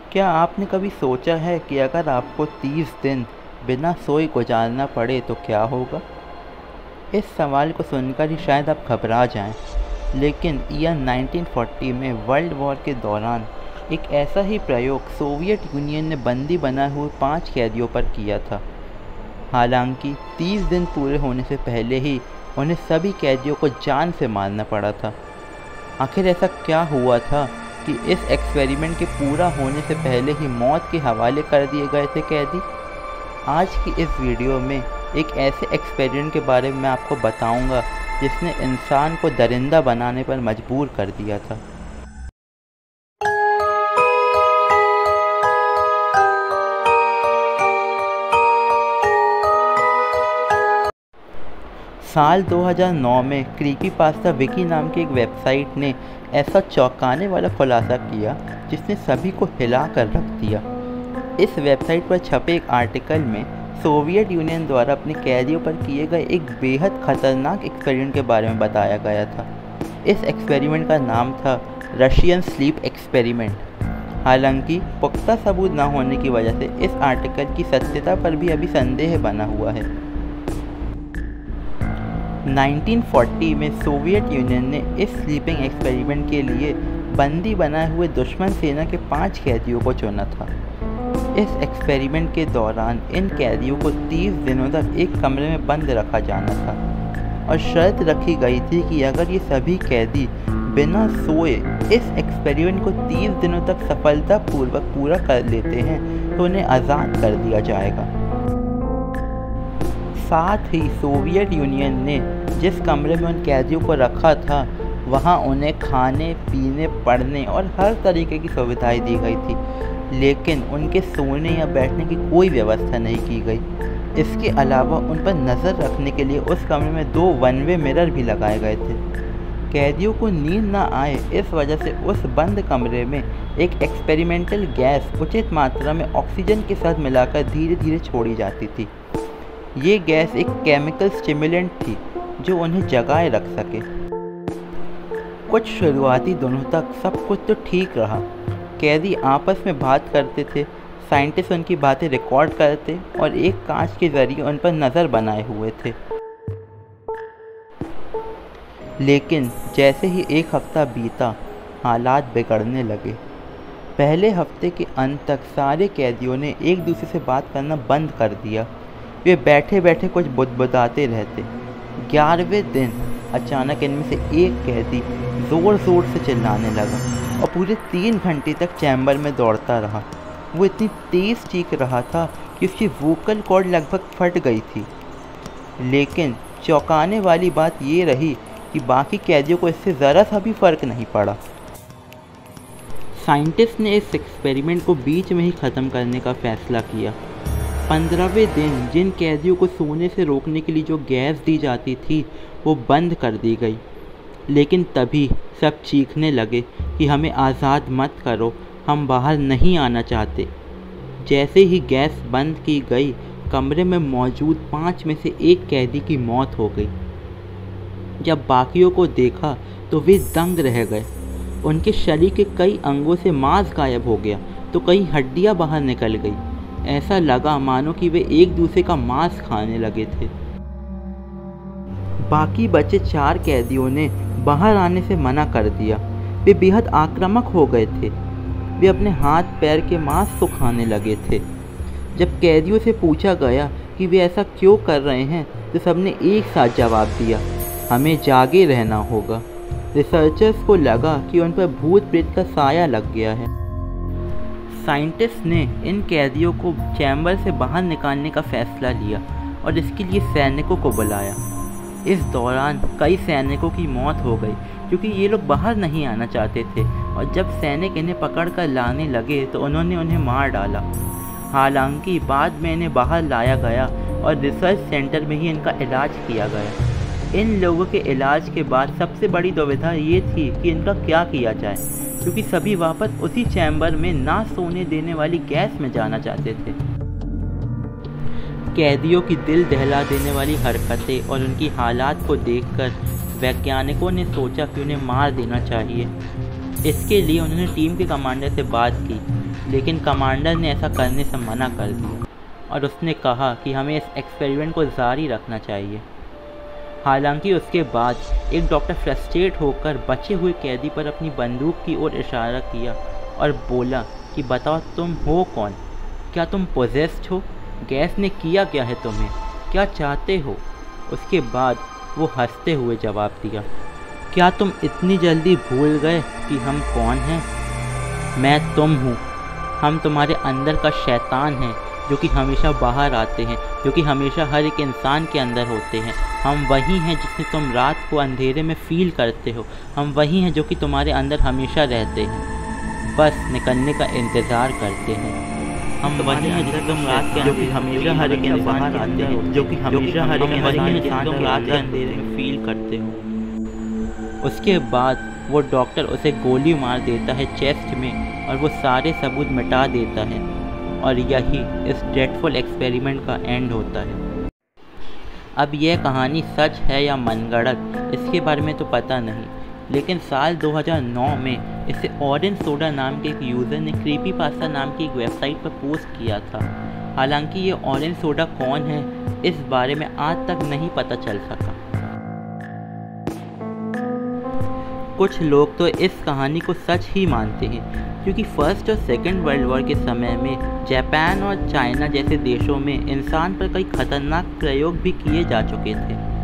क्या आपने कभी सोचा है कि अगर आपको 30 दिन बिना सोए गुजारना पड़े तो क्या होगा? इस सवाल को सुनकर ही शायद आप घबरा जाएं, लेकिन ईयर 1940 में वर्ल्ड वॉर के दौरान एक ऐसा ही प्रयोग सोवियत यूनियन ने बंदी बनाए हुए 5 कैदियों पर किया था। हालांकि 30 दिन पूरे होने से पहले ही उन्हें सभी कैदियों को जान से मारना पड़ा था। आखिर ऐसा क्या हुआ था कि इस एक्सपेरिमेंट के पूरा होने से पहले ही मौत के हवाले कर दिए गए थे कैदी? आज की इस वीडियो में एक ऐसे एक्सपेरिमेंट के बारे में मैं आपको बताऊंगा जिसने इंसान को दरिंदा बनाने पर मजबूर कर दिया था। साल 2009 में क्रीपीपास्ता विकी नाम की एक वेबसाइट ने ऐसा चौंकाने वाला खुलासा किया जिसने सभी को हिला कर रख दिया। इस वेबसाइट पर छपे एक आर्टिकल में सोवियत यूनियन द्वारा अपने कैदियों पर किए गए एक बेहद खतरनाक एक्सपेरिमेंट के बारे में बताया गया था। इस एक्सपेरिमेंट का नाम था रशियन स्लीप एक्सपेरिमेंट। हालांकि पुख्ता सबूत न होने की वजह से इस आर्टिकल की सत्यता पर भी अभी संदेह बना हुआ है। 1940 में सोवियत यूनियन ने इस स्लीपिंग एक्सपेरिमेंट के लिए बंदी बनाए हुए दुश्मन सेना के 5 कैदियों को चुना था। इस एक्सपेरिमेंट के दौरान इन कैदियों को 30 दिनों तक एक कमरे में बंद रखा जाना था और शर्त रखी गई थी कि अगर ये सभी कैदी बिना सोए इस एक्सपेरिमेंट को 30 दिनों तक सफलतापूर्वक पूरा कर लेते हैं तो उन्हें आज़ाद कर दिया जाएगा। साथ ही सोवियत यूनियन ने जिस कमरे में उन कैदियों को रखा था वहां उन्हें खाने, पीने, पढ़ने और हर तरीके की सुविधाएं दी गई थी, लेकिन उनके सोने या बैठने की कोई व्यवस्था नहीं की गई। इसके अलावा उन पर नज़र रखने के लिए उस कमरे में 2 वन वे मिरर भी लगाए गए थे। कैदियों को नींद ना आए इस वजह से उस बंद कमरे में एक एक्सपेरिमेंटल गैस उचित मात्रा में ऑक्सीजन के साथ मिलाकर धीरे धीरे छोड़ी जाती थी। ये गैस एक केमिकल स्टिमुलेंट थी जो उन्हें जगाए रख सके। कुछ शुरुआती दिनों तक सब कुछ तो ठीक रहा। कैदी आपस में बात करते थे, साइंटिस्ट उनकी बातें रिकॉर्ड करते और एक कांच के जरिए उन पर नज़र बनाए हुए थे। लेकिन जैसे ही एक हफ्ता बीता, हालात बिगड़ने लगे। पहले हफ्ते के अंत तक सारे कैदियों ने एक दूसरे से बात करना बंद कर दिया। वे बैठे बैठे कुछ बुदबुदाते रहते। 11वें दिन अचानक इनमें से एक कैदी ज़ोर ज़ोर से चिल्लाने लगा और पूरे 3 घंटे तक चैम्बर में दौड़ता रहा। वो इतनी तेज़ चीख रहा था कि उसकी वोकल कॉर्ड लगभग फट गई थी। लेकिन चौंकाने वाली बात ये रही कि बाकी कैदियों को इससे ज़रा सा भी फ़र्क नहीं पड़ा। साइंटिस्ट ने इस एक्सपेरिमेंट को बीच में ही ख़त्म करने का फ़ैसला किया। 15वें दिन जिन कैदियों को सोने से रोकने के लिए जो गैस दी जाती थी वो बंद कर दी गई। लेकिन तभी सब चीखने लगे कि हमें आज़ाद मत करो, हम बाहर नहीं आना चाहते। जैसे ही गैस बंद की गई, कमरे में मौजूद 5 में से एक कैदी की मौत हो गई। जब बाकियों को देखा तो वे दंग रह गए। उनके शरीर के कई अंगों से मांस गायब हो गया तो कई हड्डियां बाहर निकल गई। ऐसा लगा मानो कि वे एक दूसरे का मांस खाने लगे थे। बाकी बचे 4 कैदियों ने बाहर आने से मना कर दिया। वे बेहद आक्रामक हो गए थे। वे अपने हाथ पैर के मांस को खाने लगे थे। जब कैदियों से पूछा गया कि वे ऐसा क्यों कर रहे हैं तो सबने एक साथ जवाब दिया, हमें जागे रहना होगा। रिसर्चर्स को लगा कि उन पर भूत प्रेत का साया लग गया है। साइंटिस्ट ने इन कैदियों को चैम्बर से बाहर निकालने का फैसला लिया और इसके लिए सैनिकों को बुलाया। इस दौरान कई सैनिकों की मौत हो गई क्योंकि ये लोग बाहर नहीं आना चाहते थे और जब सैनिक इन्हें पकड़कर लाने लगे तो उन्होंने उन्हें मार डाला। हालांकि बाद में इन्हें बाहर लाया गया और रिसर्च सेंटर में ही इनका इलाज किया गया। इन लोगों के इलाज के बाद सबसे बड़ी दुविधा ये थी कि इनका क्या किया जाए, क्योंकि सभी वापस उसी चैम्बर में ना सोने देने वाली गैस में जाना चाहते थे। कैदियों की दिल दहला देने वाली हरकतें और उनकी हालात को देखकर वैज्ञानिकों ने सोचा कि उन्हें मार देना चाहिए। इसके लिए उन्होंने टीम के कमांडर से बात की, लेकिन कमांडर ने ऐसा करने से मना कर दिया और उसने कहा कि हमें इस एक्सपेरिमेंट को जारी रखना चाहिए। हालांकि उसके बाद एक डॉक्टर फ्रस्ट्रेट होकर बचे हुए कैदी पर अपनी बंदूक की ओर इशारा किया और बोला कि बताओ तुम हो कौन, क्या तुम पोजेस्ड हो, गैस ने किया क्या है तुम्हें, क्या चाहते हो। उसके बाद वो हंसते हुए जवाब दिया, क्या तुम इतनी जल्दी भूल गए कि हम कौन हैं। मैं तुम हूँ, हम तुम्हारे अंदर का शैतान हैं जो कि हमेशा बाहर आते हैं, जो कि हमेशा हर एक इंसान के अंदर होते हैं। हम वही हैं जिसे तुम रात को अंधेरे में फील करते हो, हम वही हैं जो कि तुम्हारे अंदर हमेशा रहते हैं, बस निकलने का इंतज़ार करते हैं। हम वही हैं जिसे तुम रात के जो कि हमेशा हर एक इंसान के अंदर हो, जो कि हमेशा हर एक इंसान तुम रात के अंधेरे में फील करते हो। उसके बाद वो डॉक्टर उसे गोली मार देता है चेस्ट में और वो सारे सबूत मिटा देता है और यही इस ड्रेडफुल एक्सपेरिमेंट का एंड होता है। अब यह कहानी सच है या मनगढ़ंत इसके बारे में तो पता नहीं, लेकिन साल 2009 में इसे ऑरेंज सोडा नाम के एक यूज़र ने क्रीपीपास्ता नाम की एक वेबसाइट पर पोस्ट किया था। हालांकि ये ऑरेंज सोडा कौन है इस बारे में आज तक नहीं पता चल सका। कुछ लोग तो इस कहानी को सच ही मानते हैं क्योंकि फर्स्ट और सेकेंड वर्ल्ड वॉर के समय में जापान और चाइना जैसे देशों में इंसान पर कई खतरनाक प्रयोग भी किए जा चुके थे।